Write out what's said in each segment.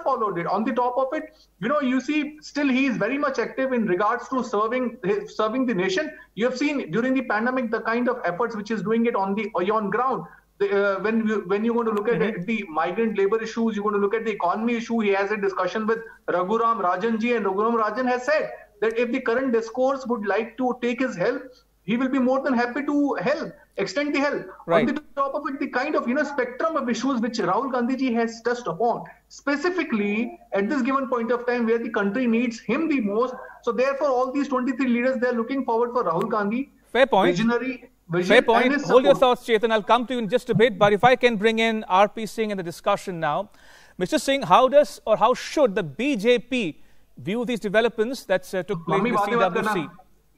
followed it. On the top of it, you see, still he is very much active in regards to serving the nation. You have seen during the pandemic the kind of efforts which is doing it on ground. When you're going to look at the migrant labor issues, you're going to look at the economy issue. He has a discussion with Raghuram Rajanji, and Raghuram Rajan has said that if the current discourse would like to take his help, he will be more than happy to help, extend the help. Right. On the top of it, the kind of spectrum of issues which Rahul Gandhi ji has touched upon, specifically at this given point of time where the country needs him the most. So therefore, all these 23 leaders, they are looking forward for Rahul Gandhi. Fair point. Visionary. Fair point. Hold your thoughts, Chetan. I'll come to you in just a bit. But if I can bring in R.P. Singh in the discussion now. Mr. Singh, how should the BJP view these developments that took place in the CWC?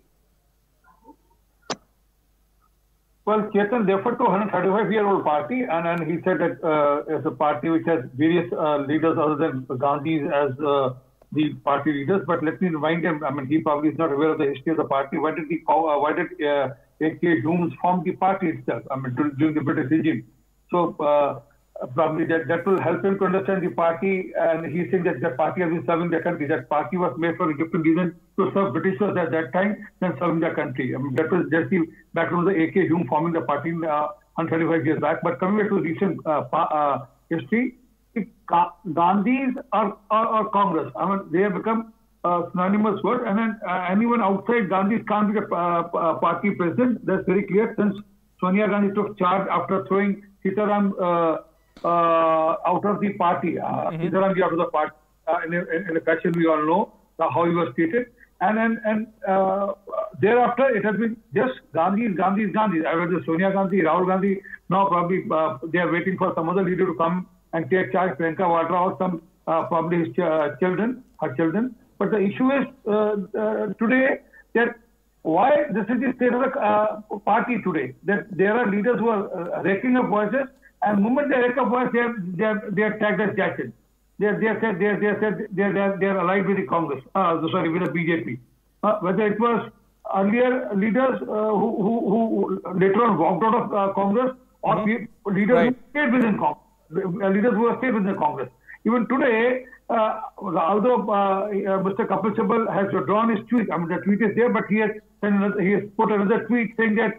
Well, Chetan referred to 135-year-old party, and he said that it's a party which has various leaders other than Gandhi's as the party leaders. But let me remind him, I mean, he probably is not aware of the history of the party. Why did A.K. Humes form the party itself? I mean, during the British regime. So probably that will help him to understand the party. And he's saying that the party has been serving the country. That party was made for a different reason, to serve Britishers at that time than serving the country. I mean, that was just the background of the A.K. Hume forming the party 135 years back. But coming back to recent history, Gandhis or Congress, I mean, they have become synonymous word, and then anyone outside Gandhi can't be a party president. That's very clear, since Sonia Gandhi took charge after throwing Sitaram out of the party. Sitaram out of the party in a fashion we all know how he was treated, and thereafter it has been just Gandhis. Either Sonia Gandhi, Rahul Gandhi. Now probably they are waiting for some other leader to come and take charge, Priyanka Vadra or some probably his her children. But the issue is today that why this is the state of the party today. That there are leaders who are raking up voices, and the moment they rake up voices, they are tagged as judges. They are allied with the Congress. With the BJP. Whether it was earlier leaders who later on walked out of Congress, or leaders who stayed within Congress. Leaders who have stayed within Congress. Even today, although Mr. Kapil Sibal has withdrawn his tweet, I mean the tweet is there, but he has put another tweet saying that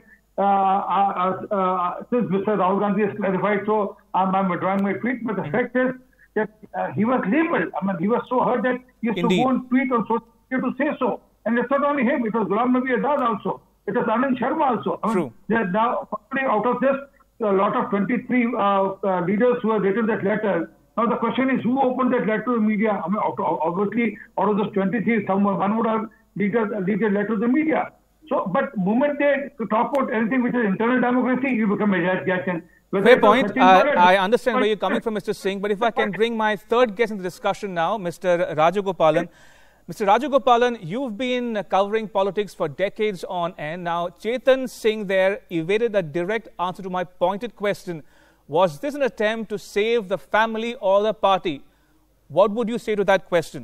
since Mr. Rahul Gandhi has clarified, so I'm withdrawing my tweet. But the fact is that he was labeled. I mean, he was so hurt that he used to go and tweet on social media to say so. And it's not only him; it was Ghulam Nabi Azad also. It was Anand Sharma also. I mean, they are now out of this. A lot of 23 leaders who have written that letter. Now the question is, who opened that letter to the media? I mean, obviously, out of those 23, one would have leaked a letter to the media. So, but the moment they talk about anything which is internal democracy, you become a judge. Fair point. I understand where you're coming from, Mr. Singh. But if I can bring my third guest in the discussion now, Mr. Rajagopalan. Mr. Rajagopalan, you've been covering politics for decades on end. Now, Chetan Singh there evaded a direct answer to my pointed question. Was this an attempt to save the family or the party? What would you say to that question?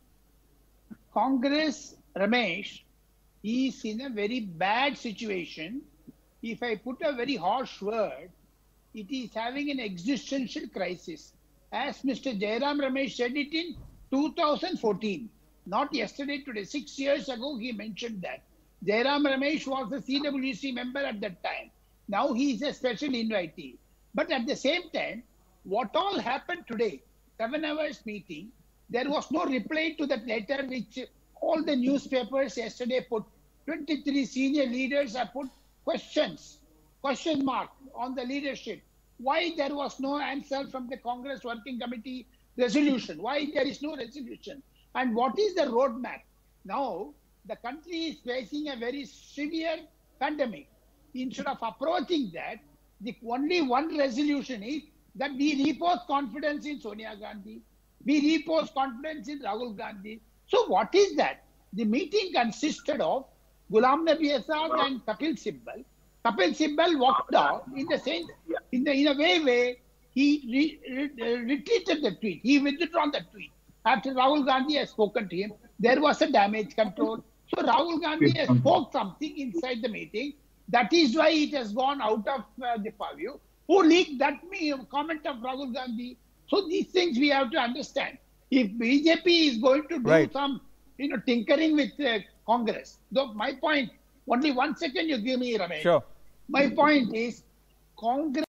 Congress, Ramesh, is in a very bad situation. If I put a very harsh word, it is having an existential crisis. As Mr. Jairam Ramesh said it in 2014. Not yesterday, today. 6 years ago, he mentioned that. Jairam Ramesh was a CWC member at that time. Now he is a special invitee. But at the same time, what all happened today, 7 hours meeting, there was no reply to that letter which all the newspapers yesterday put. 23 senior leaders have put question mark on the leadership. Why there was no answer from the Congress Working Committee resolution? Why there is no resolution? And what is the roadmap? Now, the country is facing a very severe pandemic. Instead of approaching that, the only one resolution is that we repose confidence in Sonia Gandhi. We repose confidence in Rahul Gandhi. So what is that? The meeting consisted of Ghulam Nabi Azad and Kapil Sibal. Kapil Sibal walked out in the sense, in a way, he retreated the tweet. He withdrew the tweet. After Rahul Gandhi has spoken to him, there was a damage control. So Rahul Gandhi has spoke something inside the meeting. That is why it has gone out of the purview. Who leaked that comment of Rahul Gandhi? So these things we have to understand. if BJP is going to do Right. some, tinkering with Congress, though my point, only 1 second you give me, Ramesh. Sure. My point is, Congress